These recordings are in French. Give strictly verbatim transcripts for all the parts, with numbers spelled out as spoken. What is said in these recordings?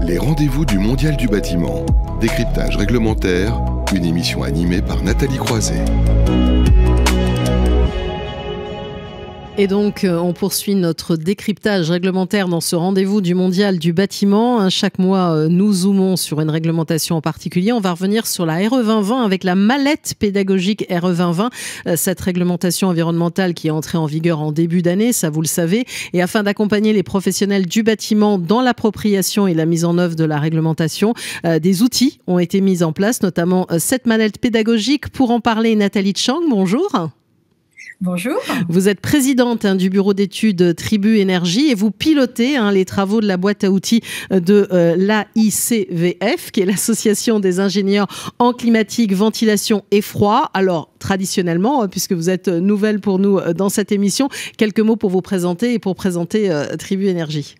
Les rendez-vous du Mondial du bâtiment. Décryptage réglementaire, une émission animée par Nathalie Croiset. Et donc, on poursuit notre décryptage réglementaire dans ce rendez-vous du Mondial du bâtiment. Chaque mois, nous zoomons sur une réglementation en particulier. On va revenir sur la R E vingt vingt avec la mallette pédagogique R E vingt vingt. Cette réglementation environnementale qui est entrée en vigueur en début d'année, ça vous le savez. Et afin d'accompagner les professionnels du bâtiment dans l'appropriation et la mise en œuvre de la réglementation, des outils ont été mis en place, notamment cette mallette pédagogique. Pour en parler, Nathalie Chang, bonjour. Bonjour. Vous êtes présidente hein, du bureau d'études Tribu Énergie et vous pilotez hein, les travaux de la boîte à outils de euh, l'A I C V F, qui est l'association des ingénieurs en climatique, ventilation et froid. Alors, traditionnellement, puisque vous êtes nouvelle pour nous dans cette émission, quelques mots pour vous présenter et pour présenter euh, Tribu Énergie.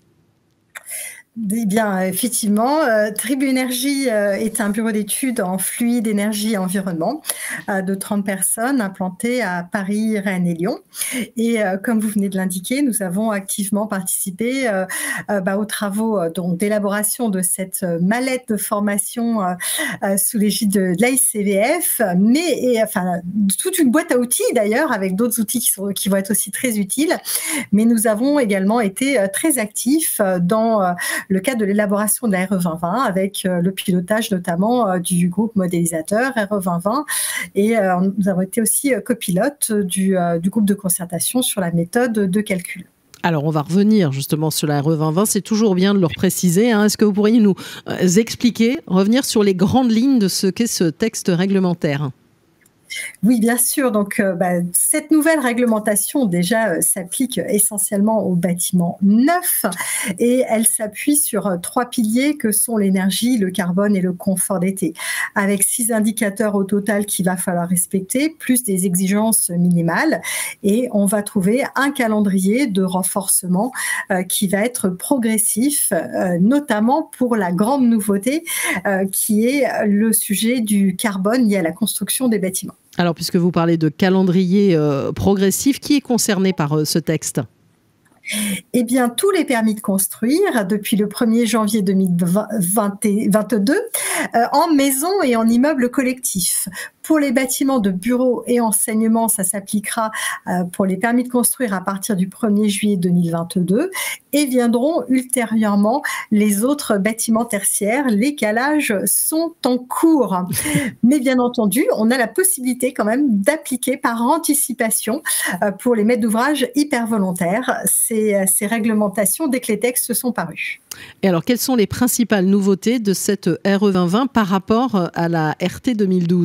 Eh bien, effectivement, euh, Tribu Énergie euh, est un bureau d'études en fluide, énergie et environnement euh, de trente personnes implantées à Paris, Rennes et Lyon. Et euh, comme vous venez de l'indiquer, nous avons activement participé euh, euh, bah, aux travaux euh, donc, d'élaboration de cette mallette de formation euh, euh, sous l'égide de, de l'A I C V F, mais et, enfin, toute une boîte à outils d'ailleurs, avec d'autres outils qui, sont, qui vont être aussi très utiles. Mais nous avons également été euh, très actifs euh, dans euh, le cadre de l'élaboration de la R E vingt vingt avec euh, le pilotage notamment euh, du groupe modélisateur R E vingt vingt et euh, nous avons été aussi euh, copilotes du, euh, du groupe de concertation sur la méthode de calcul. Alors, on va revenir justement sur la R E vingt vingt. C'est toujours bien de le préciser. Hein. Est-ce que vous pourriez nous euh, expliquer, revenir sur les grandes lignes de ce qu'est ce texte réglementaire ? Oui, bien sûr. Donc, euh, bah, cette nouvelle réglementation déjà euh, s'applique essentiellement aux bâtiments neufs et elle s'appuie sur euh, trois piliers que sont l'énergie, le carbone et le confort d'été, avec six indicateurs au total qu'il va falloir respecter, plus des exigences minimales. Et on va trouver un calendrier de renforcement euh, qui va être progressif, euh, notamment pour la grande nouveauté euh, qui est le sujet du carbone lié à la construction des bâtiments. Alors, puisque vous parlez de calendrier euh, progressif, qui est concerné par euh, ce texte ? Eh bien, tous les permis de construire depuis le premier janvier deux mille vingt-deux euh, en maison et en immeuble collectif. Pour les bâtiments de bureaux et enseignement, ça s'appliquera euh, pour les permis de construire à partir du premier juillet deux mille vingt-deux et viendront ultérieurement les autres bâtiments tertiaires. Les calages sont en cours. Mais bien entendu, on a la possibilité quand même d'appliquer par anticipation euh, pour les maîtres d'ouvrage hyper volontaires ces, ces réglementations dès que les textes sont parus. Et alors, quelles sont les principales nouveautés de cette R E vingt vingt par rapport à la R T deux mille douze ?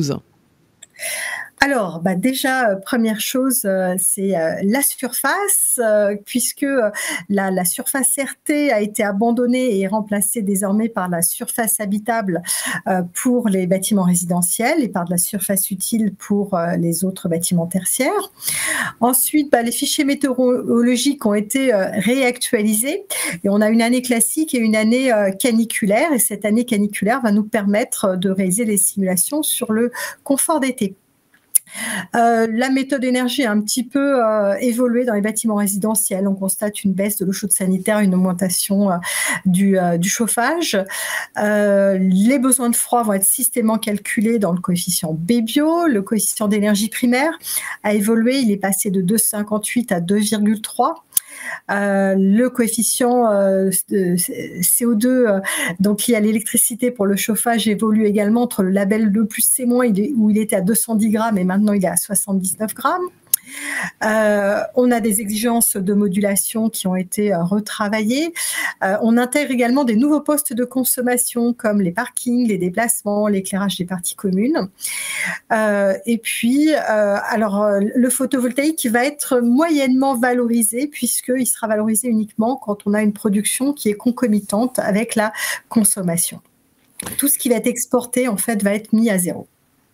Alors, bah déjà, euh, première chose, euh, c'est euh, la surface, euh, puisque euh, la, la surface R T a été abandonnée et remplacée désormais par la surface habitable euh, pour les bâtiments résidentiels et par de la surface utile pour euh, les autres bâtiments tertiaires. Ensuite, bah, les fichiers météorologiques ont été euh, réactualisés et on a une année classique et une année euh, caniculaire. Et cette année caniculaire va nous permettre de réaliser les simulations sur le confort d'été. Euh, la méthode énergie a un petit peu euh, évolué dans les bâtiments résidentiels. On constate une baisse de l'eau chaude sanitaire, une augmentation euh, du, euh, du chauffage. Euh, les besoins de froid vont être systématiquement calculés dans le coefficient B-bio. Le coefficient d'énergie primaire a évolué. Il est passé de deux virgule cinquante-huit à deux virgule trois. Euh, le coefficient euh, de C O deux, euh, donc lié à l'électricité pour le chauffage, évolue également entre le label deux plus C-, il est, où il était à deux cent dix grammes et maintenant il est à soixante-dix-neuf grammes. Euh, on a des exigences de modulation qui ont été euh, retravaillées. Euh, on intègre également des nouveaux postes de consommation comme les parkings, les déplacements, l'éclairage des parties communes. Euh, et puis, euh, alors, euh, le photovoltaïque va être moyennement valorisé puisqu'il sera valorisé uniquement quand on a une production qui est concomitante avec la consommation. Tout ce qui va être exporté, en fait, va être mis à zéro.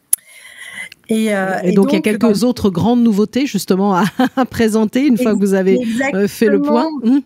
Et, euh, et, et donc, donc, il y a quelques dans... autres grandes nouveautés justement à, à présenter une fois que vous avez Exactement. fait le point. Mmh.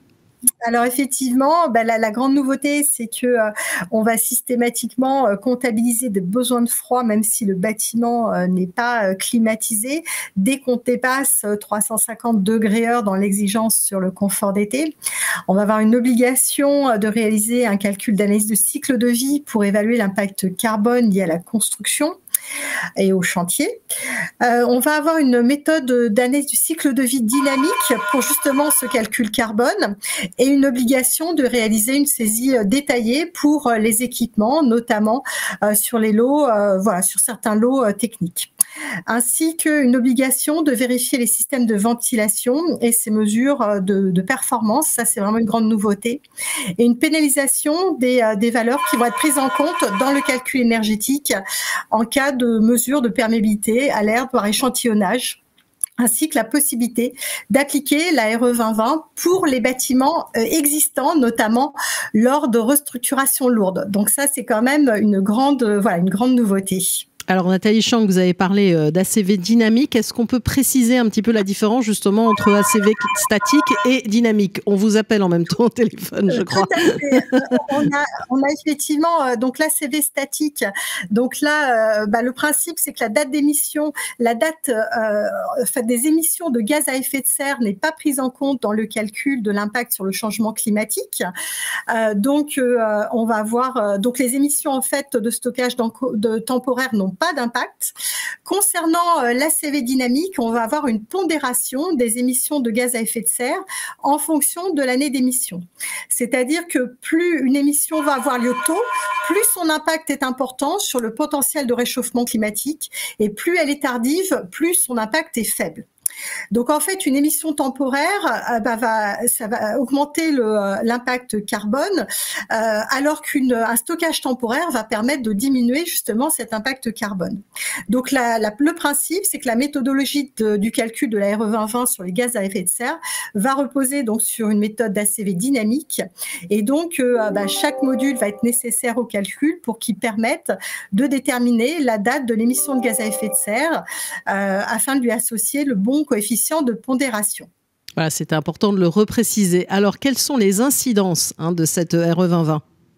Alors effectivement, bah, la, la grande nouveauté, c'est que euh, on va systématiquement euh, comptabiliser des besoins de froid, même si le bâtiment euh, n'est pas euh, climatisé. Dès qu'on dépasse euh, trois cent cinquante degrés heure dans l'exigence sur le confort d'été, on va avoir une obligation euh, de réaliser un calcul d'analyse de cycle de vie pour évaluer l'impact carbone lié à la construction et au chantier. Euh, on va avoir une méthode d'analyse du cycle de vie dynamique pour justement ce calcul carbone et une obligation de réaliser une saisie détaillée pour les équipements, notamment euh, sur les lots, euh, voilà, sur certains lots euh, techniques. Ainsi qu'une obligation de vérifier les systèmes de ventilation et ces mesures de, de performance. Ça, c'est vraiment une grande nouveauté. Et une pénalisation des, des valeurs qui vont être prises en compte dans le calcul énergétique en cas de mesures de perméabilité à l'air par échantillonnage, ainsi que la possibilité d'appliquer la R E vingt vingt pour les bâtiments existants, notamment lors de restructurations lourdes. Donc ça, c'est quand même une grande, voilà, une grande nouveauté. Alors Nathalie Chang, vous avez parlé d'A C V dynamique. Est-ce qu'on peut préciser un petit peu la différence justement entre A C V statique et dynamique? On vous appelle en même temps au téléphone, je crois. Tout à fait. on, a, on a effectivement donc l'A C V statique. Donc là, euh, bah, le principe, c'est que la date d'émission, la date euh, fait, des émissions de gaz à effet de serre n'est pas prise en compte dans le calcul de l'impact sur le changement climatique. Euh, donc, euh, on va avoir euh, donc les émissions en fait de stockage de temporaire n'ont pas d'impact. Concernant euh, l'A C V dynamique, on va avoir une pondération des émissions de gaz à effet de serre en fonction de l'année d'émission. C'est-à-dire que plus une émission va avoir lieu tôt, plus son impact est important sur le potentiel de réchauffement climatique et plus elle est tardive, plus son impact est faible. Donc en fait, une émission temporaire, euh, bah, va, ça va augmenter le, l'impact carbone, euh, alors qu'un stockage temporaire va permettre de diminuer justement cet impact carbone. Donc la, la, le principe, c'est que la méthodologie de, du calcul de la R E vingt vingt sur les gaz à effet de serre va reposer donc sur une méthode d'A C V dynamique, et donc euh, bah, chaque module va être nécessaire au calcul pour qu'il permette de déterminer la date de l'émission de gaz à effet de serre euh, afin de lui associer le bon coefficient de pondération. Voilà, c'était important de le repréciser. Alors, quelles sont les incidences hein, de cette R E vingt vingt ?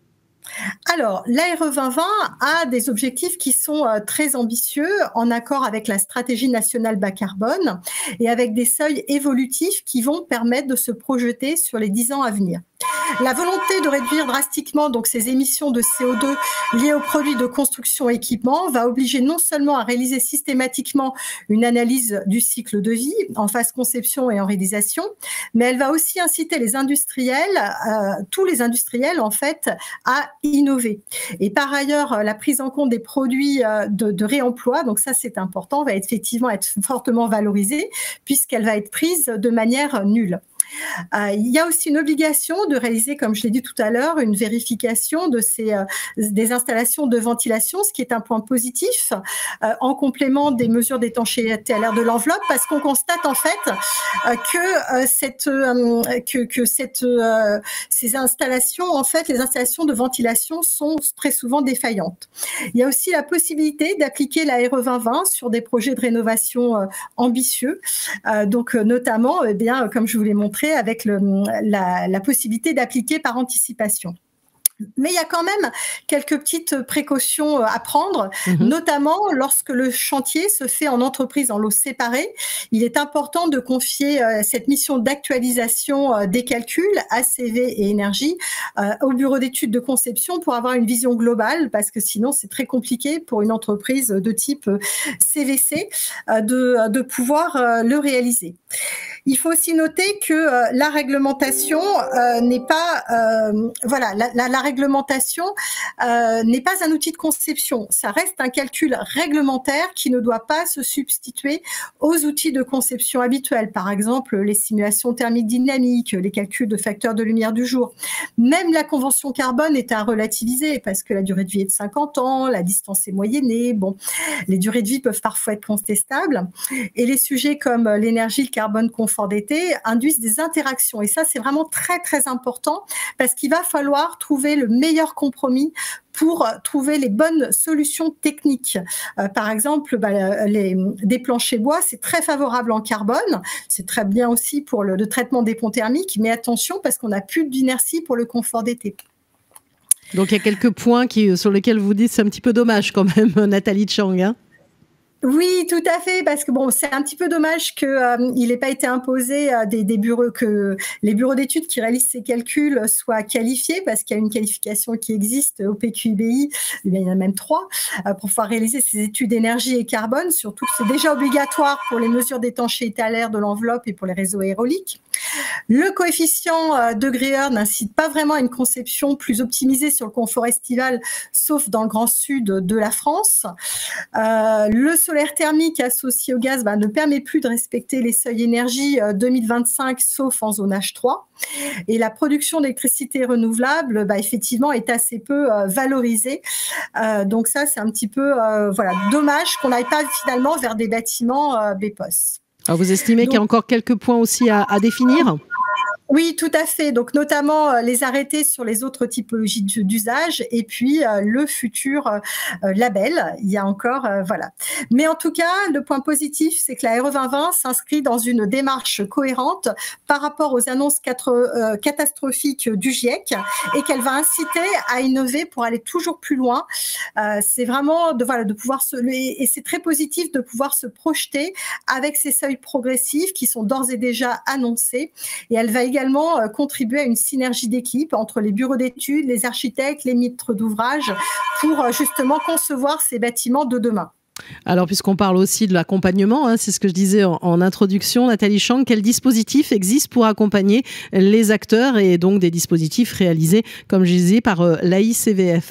Alors, l'A R E vingt vingt a des objectifs qui sont euh, très ambitieux, en accord avec la stratégie nationale bas carbone et avec des seuils évolutifs qui vont permettre de se projeter sur les dix ans à venir. La volonté de réduire drastiquement donc ces émissions de C O deux liées aux produits de construction et équipement va obliger non seulement à réaliser systématiquement une analyse du cycle de vie en phase conception et en réalisation, mais elle va aussi inciter les industriels, euh, tous les industriels en fait, à innover. Et par ailleurs, la prise en compte des produits de, de réemploi, donc ça c'est important, va effectivement être fortement valorisée puisqu'elle va être prise de manière nulle. Euh, il y a aussi une obligation de réaliser, comme je l'ai dit tout à l'heure, une vérification de ces, euh, des installations de ventilation, ce qui est un point positif, euh, en complément des mesures d'étanchéité à l'air de l'enveloppe, parce qu'on constate en fait euh, que, euh, cette, euh, que, que cette, euh, ces installations, en fait, les installations de ventilation sont très souvent défaillantes. Il y a aussi la possibilité d'appliquer la R E vingt vingt sur des projets de rénovation euh, ambitieux, euh, donc euh, notamment, eh bien, comme je vous l'ai montré, avec le, la, la possibilité d'appliquer par anticipation. Mais il y a quand même quelques petites précautions à prendre, mmh. notamment lorsque le chantier se fait en entreprise en lots séparés. Il est important de confier euh, cette mission d'actualisation euh, des calculs A C V et énergie euh, au bureau d'études de conception pour avoir une vision globale, parce que sinon c'est très compliqué pour une entreprise de type C V C euh, de, de pouvoir euh, le réaliser. Il faut aussi noter que euh, la réglementation euh, n'est pas, euh, voilà, la, la, la réglementation euh, n'est pas un outil de conception. Ça reste un calcul réglementaire qui ne doit pas se substituer aux outils de conception habituels. Par exemple, les simulations thermiques dynamiques, les calculs de facteurs de lumière du jour. Même la convention carbone est à relativiser parce que la durée de vie est de cinquante ans, la distance est moyennée. Bon, les durées de vie peuvent parfois être contestables. Et les sujets comme l'énergie, le carbone confort confort d'été induisent des interactions. Et ça, c'est vraiment très, très important parce qu'il va falloir trouver le meilleur compromis pour trouver les bonnes solutions techniques. Euh, par exemple, bah, les, des planchers bois, c'est très favorable en carbone. C'est très bien aussi pour le, le traitement des ponts thermiques. Mais attention, parce qu'on n'a plus d'inertie pour le confort d'été. Donc, il y a quelques points qui, sur lesquels vous dites c'est un petit peu dommage quand même, Nathalie Chang, hein. Oui, tout à fait, parce que bon, c'est un petit peu dommage qu'il euh, n'ait pas été imposé euh, des, des bureaux, que les bureaux d'études qui réalisent ces calculs soient qualifiés, parce qu'il y a une qualification qui existe au P Q I B I, eh bien, il y en a même trois, euh, pour pouvoir réaliser ces études énergie et carbone, surtout que c'est déjà obligatoire pour les mesures d'étanchéité à l'air de l'enveloppe et pour les réseaux aérauliques. Le coefficient euh, degré heure n'incite pas vraiment à une conception plus optimisée sur le confort estival, sauf dans le grand sud de la France. Euh, le solaire thermique associé au gaz bah, ne permet plus de respecter les seuils énergie euh, deux mille vingt-cinq, sauf en zone H trois. Et la production d'électricité renouvelable, bah, effectivement, est assez peu euh, valorisée. Euh, donc ça, c'est un petit peu euh, voilà, dommage qu'on n'aille pas finalement vers des bâtiments euh, B P O S. Alors vous estimez Donc, qu'il y a encore quelques points aussi à, à définir ? Oui, tout à fait. Donc, notamment euh, les arrêtés sur les autres typologies d'usage et puis euh, le futur euh, label. Il y a encore, euh, voilà. Mais en tout cas, le point positif, c'est que la R E vingt vingt s'inscrit dans une démarche cohérente par rapport aux annonces quatre, euh, catastrophiques du GIEC et qu'elle va inciter à innover pour aller toujours plus loin. Euh, c'est vraiment de, voilà, de pouvoir se, et c'est très positif de pouvoir se projeter avec ces seuils progressifs qui sont d'ores et déjà annoncés. Et elle va également également contribuer à une synergie d'équipe entre les bureaux d'études, les architectes, les maîtres d'ouvrage pour justement concevoir ces bâtiments de demain. Alors, puisqu'on parle aussi de l'accompagnement, hein, c'est ce que je disais en, en introduction, Nathalie Chang, quel dispositif existe pour accompagner les acteurs et donc des dispositifs réalisés, comme je disais, par euh, l'A I C V F ?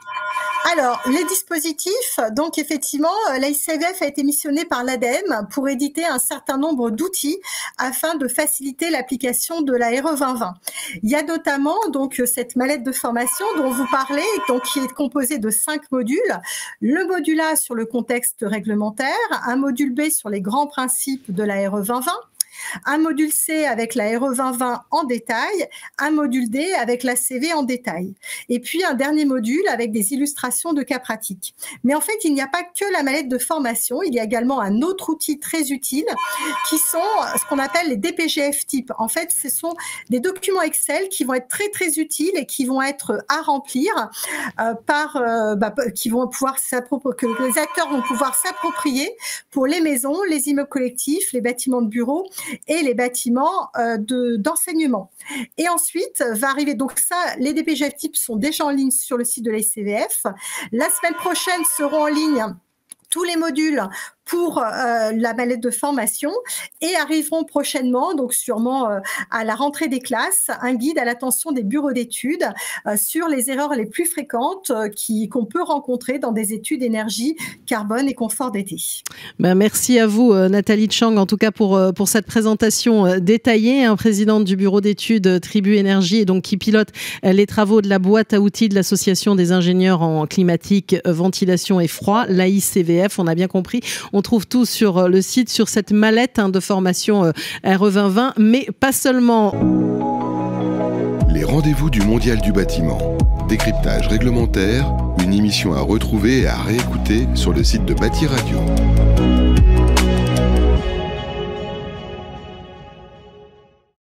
Alors, les dispositifs, donc effectivement, l'A I C V F a été missionné par l'ADEME pour éditer un certain nombre d'outils afin de faciliter l'application de la R E vingt vingt. Il y a notamment donc cette mallette de formation dont vous parlez, donc qui est composée de cinq modules. Le module A sur le contexte réglementaire, un module B sur les grands principes de la R E vingt vingt, un module C avec la R E vingt vingt en détail, un module D avec l'A C V en détail, et puis un dernier module avec des illustrations de cas pratiques. Mais en fait, il n'y a pas que la mallette de formation, il y a également un autre outil très utile qui sont ce qu'on appelle les D P G F types. En fait, ce sont des documents Excel qui vont être très très utiles et qui vont être à remplir euh, par, euh, bah, qui vont pouvoir que les acteurs vont pouvoir s'approprier pour les maisons, les immeubles collectifs, les bâtiments de bureaux et les bâtiments euh, de, d'enseignement. Et ensuite, va arriver, donc ça, les D P G F types sont déjà en ligne sur le site de l'A I C V F. La semaine prochaine seront en ligne tous les modules pour euh, la mallette de formation et arriveront prochainement, donc sûrement euh, à la rentrée des classes, un guide à l'attention des bureaux d'études euh, sur les erreurs les plus fréquentes euh, qui, qu'on peut rencontrer dans des études énergie, carbone et confort d'été. Ben, merci à vous, Nathalie Chang, en tout cas pour, pour cette présentation détaillée, hein, présidente du bureau d'études Tribu Énergie et donc qui pilote les travaux de la boîte à outils de l'Association des ingénieurs en climatique, ventilation et froid, l'A I C V F, on a bien compris. On trouve tout sur le site, sur cette mallette hein, de formation R E vingt vingt, mais pas seulement. Les rendez-vous du Mondial du bâtiment. Décryptage réglementaire, une émission à retrouver et à réécouter sur le site de Bâti Radio.